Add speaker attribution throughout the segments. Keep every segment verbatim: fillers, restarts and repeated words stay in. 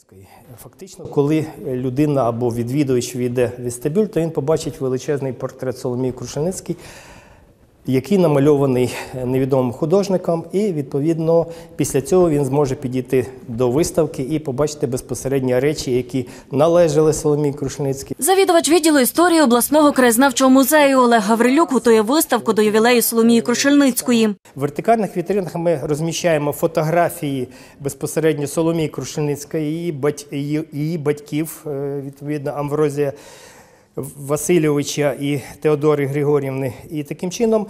Speaker 1: Фактично, коли людина або відвідувач війде в вестибюль, то він побачить величезний портрет Соломії Крушельницької, який намальований невідомим художником, і, відповідно, після цього він зможе підійти до виставки і побачити безпосередньо речі, які належали Соломії Крушельницькій.
Speaker 2: Завідувач відділу історії обласного краєзнавчого музею Олег Гаврилюк готує виставку до ювілею Соломії Крушельницької.
Speaker 1: В вертикальних вітринах ми розміщаємо фотографії безпосередньо Соломії Крушельницької, її, бать... її батьків, відповідно, Амврозія Васильовича і Теодори Григорівни. І таким чином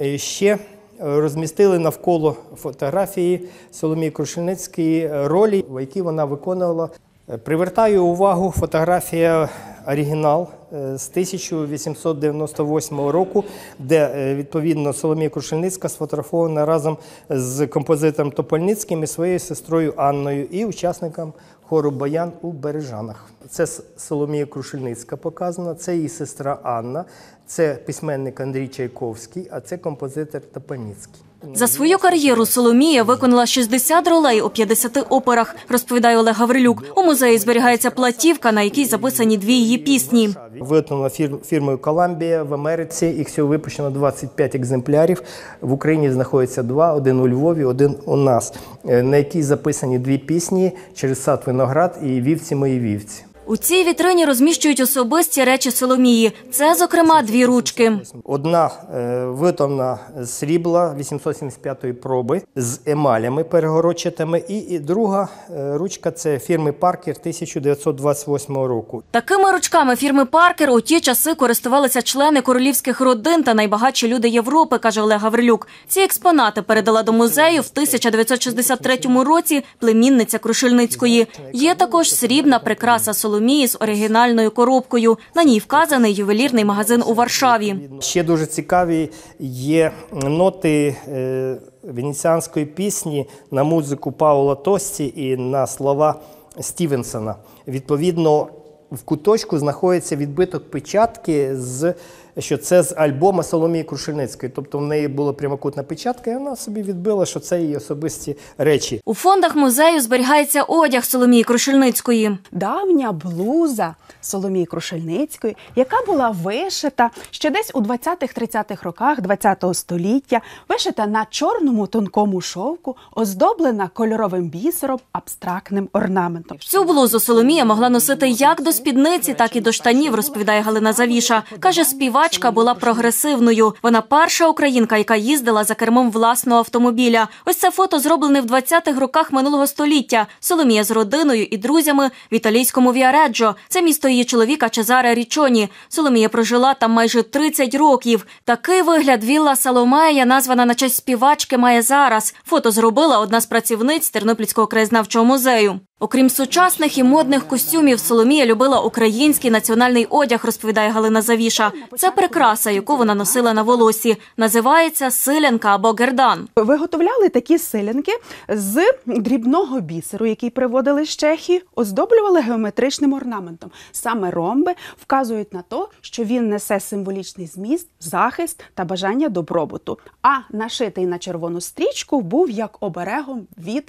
Speaker 1: ще розмістили навколо фотографії Соломії Крушельницької ролі, які вона виконувала. Привертаю увагу фотографія оригінал з тисяча вісімсот дев'яносто восьмого року, де, відповідно, Соломія Крушельницька сфотографована разом з композитором Топольницьким і своєю сестрою Анною і учасником хору «Баян» у Бережанах. Це Соломія Крушельницька показана, це її сестра Анна, це письменник Андрій Чайковський, а це композитор Топольницький.
Speaker 2: За свою кар'єру Соломія виконала шістдесят ролей у п'ятдесяти операх, розповідає Олег Гаврилюк. У музеї зберігається платівка, на якій записані дві її пісні.
Speaker 1: Виготовлена фірмою «Коламбія» в Америці, їх всього випущено двадцять п'ять екземплярів. В Україні знаходиться два, один у Львові, один у нас, на якій записані дві пісні «Через сад виноград» і «Вівці мої вівці».
Speaker 2: У цій вітрині розміщують особисті речі Соломії. Це, зокрема, дві ручки.
Speaker 1: Одна е, виготовлена з срібла вісімсот сімдесят п'ятої проби, з емалями перегородчатими, і, і друга е, ручка – це фірми «Паркер» тисяча дев'ятсот двадцять восьмого року.
Speaker 2: Такими ручками фірми «Паркер» у ті часи користувалися члени королівських родин та найбагатші люди Європи, каже Олег Гаврилюк. Ці експонати передала до музею в тисяча дев'ятсот шістдесят третьому році племінниця Крушельницької. Є також срібна прикраса Соломії з оригінальною коробкою. На ній вказаний ювелірний магазин у Варшаві.
Speaker 1: Ще дуже цікаві є ноти е, венеціанської пісні на музику Паула Тості і на слова Стівенсона. Відповідно, в куточку знаходиться відбиток печатки, з, що це з альбома Соломії Крушельницької. Тобто в неї була прямокутна печатка, і вона собі відбила, що це її особисті речі.
Speaker 2: У фондах музею зберігається одяг Соломії Крушельницької.
Speaker 3: Давня блуза Соломії Крушельницької, яка була вишита ще десь у двадцятих-тридцятих роках ХХ століття, вишита на чорному тонкому шовку, оздоблена кольоровим бісером, абстрактним орнаментом.
Speaker 2: Цю блузу Соломія могла носити як до спідниці, так і до штанів, розповідає Галина Завіша. Каже, співачка була прогресивною. Вона перша українка, яка їздила за кермом власного автомобіля. Ось це фото зроблене в двадцятих роках минулого століття. Соломія з родиною і друзями в італійському Віареджо. Це місто її чоловіка Чезаре Річоні. Соломія прожила там майже тридцять років. Такий вигляд вілла Саломея, названа на честь співачки, має зараз. Фото зробила одна з працівниць Тернопільського краєзнавчого музею. Окрім сучасних і модних костюмів, Соломія любила український національний одяг, розповідає Галина Завіша. Це прикраса, яку вона носила на волосі. Називається силянка або гердан.
Speaker 3: Виготовляли такі силянки з дрібного бісеру, який приводили з Чехії, оздоблювали геометричним орнаментом. Саме ромби вказують на те, що він несе символічний зміст, захист та бажання добробуту. А нашитий на червону стрічку був як оберегом від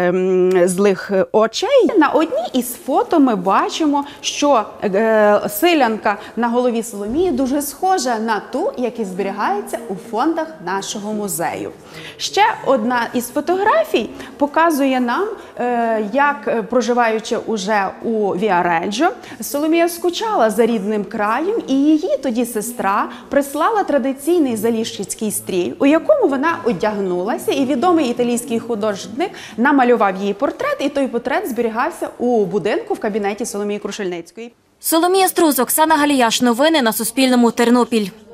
Speaker 3: ем, злих очей. На одній із фото ми бачимо, що е, силянка на голові Соломії дуже схожа на ту, яка зберігається у фондах нашого музею. Ще одна із фотографій показує нам, е, як, проживаючи уже у Віареджо, Соломія скучала за рідним краєм, і її тоді сестра прислала традиційний заліщицький стрій, у якому вона одягнулася, і відомий італійський художник намалював її портрет, і той портрет зберігався у будинку в кабінеті Соломії Крушельницької.
Speaker 2: Соломія Струс, Оксана Галіяш. Новини на Суспільному. Тернопіль.